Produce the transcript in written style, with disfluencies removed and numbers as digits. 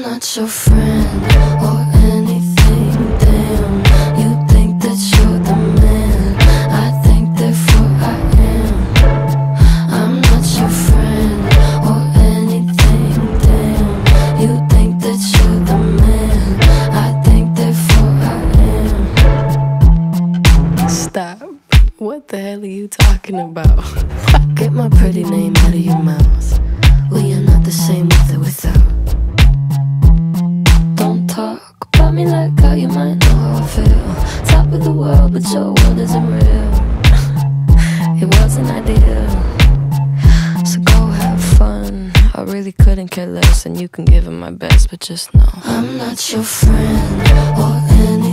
not your friend or anything, damn. You think that you're the man, I think therefore I am. I'm not your friend or anything, damn. You think that you're the man, I think therefore I am. Stop. What the hell are you talking about? Get my pretty name out of your mouth. We are not the same with or without. Don't talk about me like how you might know how I feel. Top of the world, but your world isn't real. It wasn't ideal. So go have fun. I really couldn't care less, and you can give it my best, but just know I'm not your friend or any